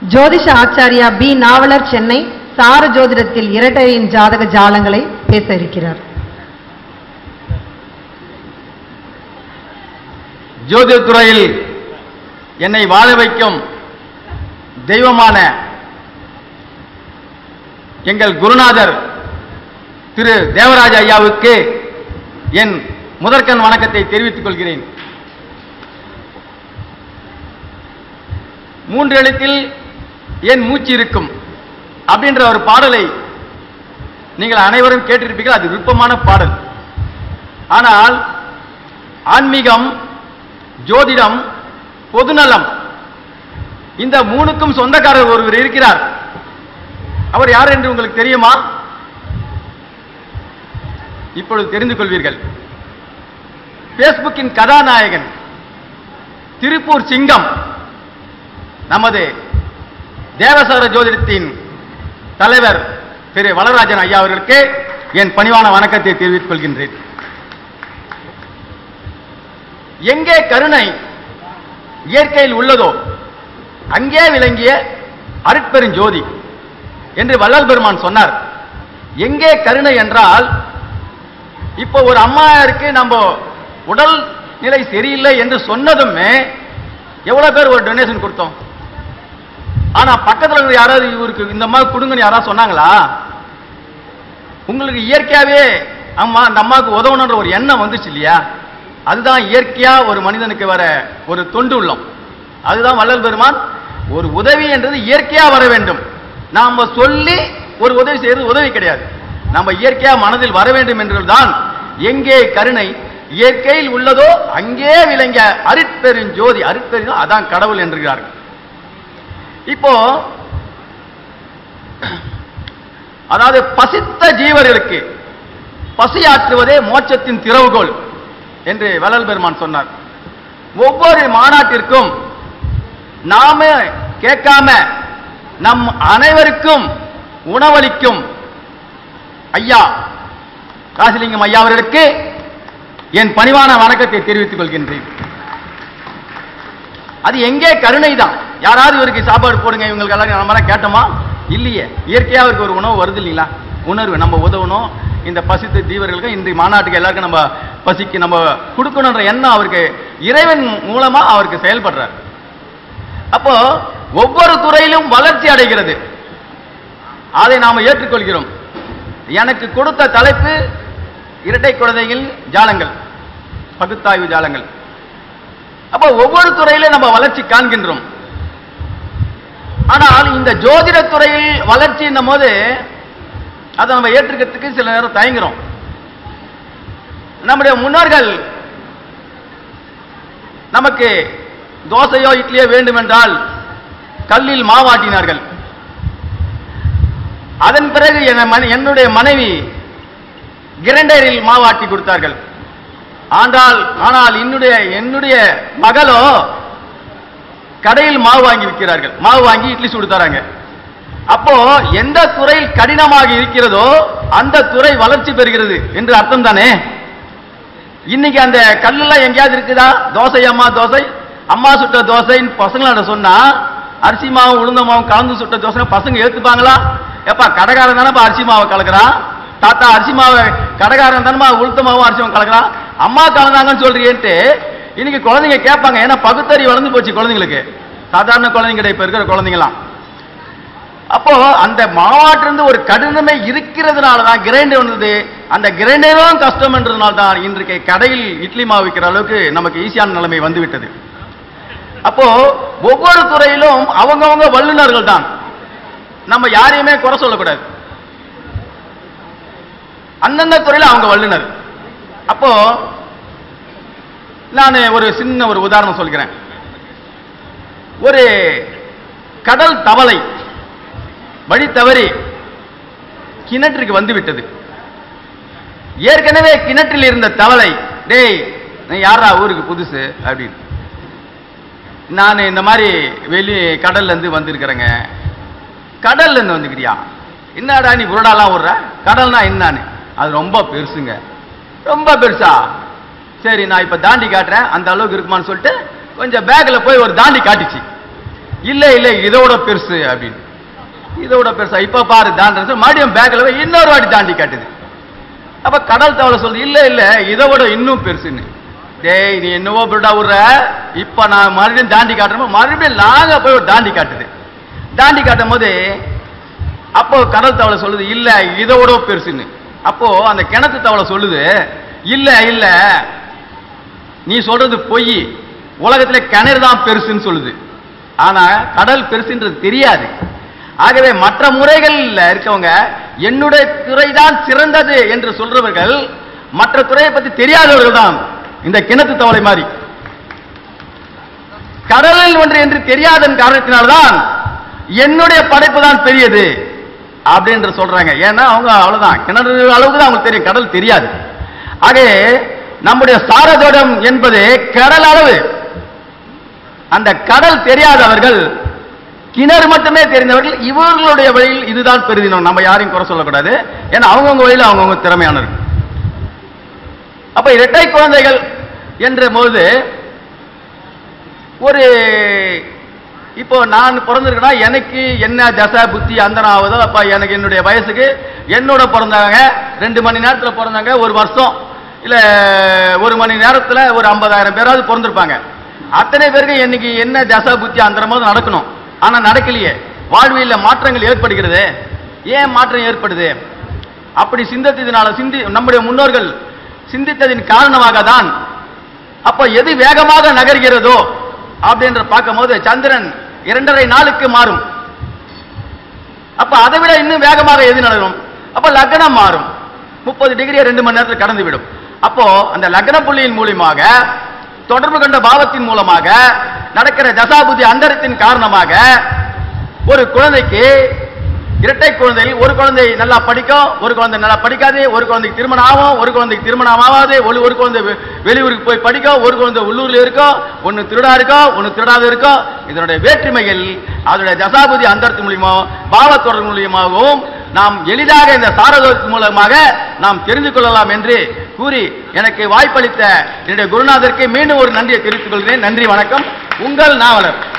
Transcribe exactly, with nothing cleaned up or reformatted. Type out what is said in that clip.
ஜோதிஷ ஆச்சாரியா பி நாவலர் சென்னை சார ஜோதிடத்தில் இரட்டையின் ஜாதக ஜாலங்களை பேச இருக்கிறார். ஜோதிட துறையில் என்னை வாழ வைக்கும் தெய்வமான எங்கள் குருநாதர் திரு தேவராஜ ஐயாவுக்கு என் முதற்கண் வணக்கத்தை தெரிவித்துக் கொள்கிறேன். மூன்று எழுத்தில் என் மூச்சு இருக்கும் அப்படின்ற ஒரு பாடலை நீங்கள் அனைவரும் கேட்டிருப்பீர்கள். அது விருப்பமான பாடல். ஆனால் ஆன்மீகம், ஜோதிடம், பொதுநலம் இந்த மூணுக்கும் சொந்தக்காரர் ஒருவர் இருக்கிறார். அவர் யார் என்று உங்களுக்கு தெரியுமா? இப்பொழுது தெரிந்து கொள்வீர்கள். பேஸ்புக்கின் கதாநாயகன், திருப்பூர் சிங்கம், நமது தேவசார ஜோதிடத்தின் தலைவர் திரு வளராஜன் ஐயா அவர்களுக்கு என் பணிவான வணக்கத்தை தெரிவித்துக் கொள்கின்றேன். எங்கே கருணை இயற்கையில் உள்ளதோ அங்கே விளங்கிய அருட்பெருஞ்சோதி என்று வள்ளல் பெருமான் சொன்னார். எங்கே கருணை என்றால், இப்போ ஒரு அம்மாருக்கு நம்ம உடல் நிலை சரியில்லை என்று சொன்னதுமே எவ்வளவு பேர் ஒரு டொனேஷன் கொடுத்தோம். ஆனா பக்கத்தில் இருக்கிற யாராவது இவருக்கு இந்த மாதிரி கொடுங்கன்னு யாராவது சொன்னாங்களா? உங்களுக்கு இயற்கையாவே அம்மா அந்த அம்மாவுக்கு உதவணுன்ற ஒரு எண்ணம் வந்துச்சு இல்லையா? அதுதான் இயற்கையா ஒரு மனிதனுக்கு வர ஒரு தொண்டு உள்ளம். அதுதான் வள்ளல் பெருமான், ஒரு உதவி என்றது இயற்கையா வர வேண்டும். நாம சொல்லி ஒரு உதவி செய்யறது உதவி கிடையாது. நம்ம இயற்கையா மனதில் வர வேண்டும் என்றுதான் எங்கே கருணை இயற்கையில் உள்ளதோ அங்கே விளங்கிய அருட்பெருஞ்சோதி. அருட்பெரு அதான் கடவுள் என்கிறார்கள். இப்போ அதாவது பசித்த ஜீவர்களுக்கு பசியாற்றுவதே மோட்சத்தின் திறவுகோல் என்று வள்ளல் பெருமான் சொன்னார். ஒவ்வொரு மாநாட்டிற்கும் நாம கேட்காம நம் அனைவருக்கும் உணவளிக்கும் ஐயா ராசிலிங்கம் ஐயா அவர்களுக்கு என் பணிவான வணக்கத்தை தெரிவித்துக் கொள்கின்றேன். அது எங்கே கருணை தான். யாராவது இவருக்கு சாப்பாடு போடுங்க இவங்களுக்கு எல்லாரும் நம்ம கேட்டோமா? இல்லையே. இயற்கையா அவருக்கு ஒரு உணவு வருது இல்லைங்களா? உணர்வு நம்ம உதவணும். இந்த பசித்த தீவர்களுக்கு இன்றைய மாநாட்டுக்கு எல்லாருக்கும் நம்ம பசிக்கு நம்ம கொடுக்கணுன்ற எண்ணம் அவருக்கு இறைவன் மூலமா அவருக்கு செயல்படுறார். அப்போ ஒவ்வொரு துறையிலும் வளர்ச்சி அடைகிறது. அதை நாம ஏற்றுக்கொள்கிறோம். எனக்கு கொடுத்த தலைப்பு இரட்டை குழந்தைகள் ஜாலங்கள், பகுத்தாய்வு ஜாலங்கள். அப்போ ஒவ்வொரு துறையிலும் நம்ம வளர்ச்சி காண்கின்றோம். ஆனால் இந்த ஜோதிட துறையில் வளர்ச்சி என்னும் போது அதை நம்ம ஏற்றுக்கிறதுக்கு சில நேரம் தயங்குறோம். நம்முடைய முன்னோர்கள் நமக்கு தோசையோ இட்லியோ வேண்டும் என்றால் கல்லில் மாவாட்டினார்கள். அதன் பிறகு என்னுடைய மனைவி கிரைண்டரில் மாவாட்டி கொடுத்தார்கள். ஆனால் ஆனால் என்னுடைய என்னுடைய மகளோ கடையில் மாவு வாங்கி விற்கிறார்கள். மாவு வாங்கி இட்லி சுடு தராங்க. அப்போ எந்த துறையில் கடினமாக இருக்கிறதோ அந்த துறை வளர்ச்சி பெறுகிறது என்று அர்த்தம் தானே. இன்னைக்கு அந்த கல்லெல்லாம் எங்கேயாவது இருக்குதா? தோசை அம்மா தோசை, அம்மா சுட்ட தோசைன்னு பசங்களோட சொன்னா அரிசி மாவும் உளுந்த மாவும் கலந்து சுட்ட தோசை பசங்க ஏத்துப்பாங்களா? எப்பா கடைக்காரன் தானே அரிசி மாவை கலக்குறான், தாத்தா அரிசி மாவை கடைக்காரன் தானே உளுத்த மாவும் அரிசி மாவு கலக்குறான், அம்மா கலந்தாங்கன்னு சொல்றீன்ட்டு இன்னைக்கு குழந்தைங்க கேட்பாங்க. ஏன்னா பகுத்தறி வளர்ந்து போச்சு குழந்தைங்களுக்கு, சாதாரண குழந்தைங்க இப்ப இருக்கிற குழந்தைங்களாம். அப்போ அந்த மாவாட்டிலிருந்து ஒரு கடினமே இருக்கிறதுனால தான் கிரைண்டர் வந்தது. அந்த கிரைண்டரும் கஷ்டம் என்றதுனால தான் இன்றைக்கு கடையில் இட்லி மாவு விற்கிற அளவுக்கு நமக்கு ஈஸியான நிலைமை வந்துவிட்டது. அப்போ ஒவ்வொரு துறையிலும் அவங்கவங்க வல்லுநர்கள் தான். நம்ம யாரையுமே குறை சொல்லக்கூடாது. அந்தந்த துறையில் அவங்க வல்லுநர். அப்போ நான் ஒரு சின்ன ஒரு உதாரணம் சொல்கிறேன். ஒரு கடல் தவளை வழி தவறி கிணற்றுக்கு வந்து விட்டது. ஏற்கனவே கிணற்றில் இருந்த தவளை, டேய் யாரா ஊருக்கு புதுசு அப்படின்னு, நான் இந்த மாதிரி வெளி கடல்ல இருந்து வந்திருக்கிறேங்க. கடல்ல இருந்து வந்துக்கிறியா? என்னடா நீ புரடாலாம் விடுற? கடல்னா என்னான்னு? அது ரொம்ப பெருசுங்க. ரொம்ப பெருசா? சரி நான் இப்ப தாண்டி காட்டுறேன், அந்த அளவுக்கு இருக்குமான்னு சொல்லிட்டு கொஞ்சம் பேக்ல போய் ஒரு தாண்டி காட்டிச்சு. இல்ல இல்ல இதோட பெருசு அப்படின்னு. இதோட பெருசா இப்ப பாரு தாண்டி மறுபடியும் பேக்ல இன்னொரு வாட்டி தாண்டி காட்டுது. அப்ப கடல் தவளை சொல்லுது இல்ல இல்ல இதை விட இன்னும் பெருசுன்னு. டேய் நீ என்னவோ பிருடா விடுற, இப்ப நான் மறுபடியும் தாண்டி காட்டுறோம், மறுபடியும் லாங்க போய் ஒரு தாண்டி காட்டுது. தாண்டி காட்டும் போது அப்போ கடல் தவளை சொல்லுது இல்ல இதை விட பெருசுன்னு. அப்போ அந்த கிணத்து தவளை சொல்லுது இல்ல இல்ல நீ சொல்றது பொய், உலகத்துல கிணறு தான் பெருசுன்னு சொல்லுது. ஆனா கடல் பெருசுன்றது தெரியாது. ஆகவே மற்ற முறைகள் இருக்கவங்க என்னுடைய துறைதான் சிறந்தது என்று சொல்றவர்கள் மற்ற துறையை பத்தி தெரியாதவர்கள் தான் இந்த கிணத்து தவளை மாதிரி. கடலில் ஒன்று என்று தெரியாத காரணத்தினால்தான் என்னுடைய படைப்பு தான் பெரியது அப்படின்னு சொல்றாங்க. ஏன்னா அவங்க அவ்வளவுதான் கிணறு அளவுக்கு தான் அவங்களுக்கு தெரியும், கடல் தெரியாது. ஆகவே நம்முடைய சாரஜோடம் என்பது கடல் அளவு. அந்த கடல் தெரியாதவர்கள், கிணறு மட்டுமே தெரிந்தவர்கள், இவர்களுடைய வழியில் இதுதான் பெருதினம். நம்ம யாரையும் குறை சொல்லக்கூடாது, ஏன்னா அவங்கவுங்க வழியில் அவங்கவுங்க திறமையானவர்கள். அப்ப இரட்டை குழந்தைகள் என்ற போது ஒரு இப்போ நான் பிறந்திருக்கேன்னா எனக்கு என்ன தசை புத்தி அந்தரம் ஆகுதோ, அப்ப எனக்கு என்னுடைய வயசுக்கு என்னோட பிறந்தாங்க ரெண்டு மணி நேரத்தில் பிறந்தாங்க, ஒரு வருஷம் இல்ல ஒரு மணி நேரத்தில் ஒரு ஐம்பதாயிரம் பேராவது பிறந்திருப்பாங்க. அத்தனை பேருக்கு இன்னைக்கு என்ன தசை புத்தி அந்தரமாவது நடக்கணும். ஆனா நடக்கலையே. வாழ்வியல் மாற்றங்கள் ஏற்படுகிறது. ஏன் மாற்றம் ஏற்படுது? அப்படி சிந்தித்ததினால சிந்தி நம்முடைய முன்னோர்கள் சிந்தித்ததின் காரணமாக தான். அப்ப எது வேகமாக நகர்கிறதோ அப்படின்ற பார்க்கும் போது சந்திரன் இரண்டரை நாளுக்கு மாறும். அப்ப அதை விட இன்னும் வேகமாக எது நடக்கும்? அப்ப லக்னம் மாறும். முப்பது டிகிரியை ரெண்டு மணி நேரத்தில் கடந்து விடும். அப்போ அந்த லக்ன புள்ளியின் மூலமாக தொடர்பு கொண்ட பாவத்தின் மூலமாக நடக்கிற தசாபுதி அந்தரத்தின் காரணமாக ஒரு குழந்தைக்கு இரட்டை குழந்தைகள், ஒரு குழந்தை நல்லா படிக்கும், ஒரு குழந்தை நல்லா படிக்காது, ஒரு குழந்தைக்கு திருமணம் ஆகும், ஒரு குழந்தைக்கு திருமணம் ஆகாது, ஒரு ஒரு குழந்தை வெளியூருக்கு போய் படிக்கும், ஒரு குழந்தை உள்ளூர்ல இருக்கும், ஒன்னு திருடா இருக்கும், ஒன்னு திருடாத இருக்கும். இதனுடைய வேற்றுமைகள் அதனுடைய தசாபுதி அந்தரத்து மூலியமாகவும் பாவத்தொடர் மூலியமாகவும் நாம் எளிதாக இந்த சாரதோத்து மூலமாக நாம் தெரிந்து கொள்ளலாம் என்று கூறி எனக்கு வாய்ப்பளித்த என்னுடைய குருநாதருக்கு மீண்டும் ஒரு நன்றியை தெரிவித்துக் கொள்கிறேன். நன்றி, வணக்கம். உங்கள் நாவலர்.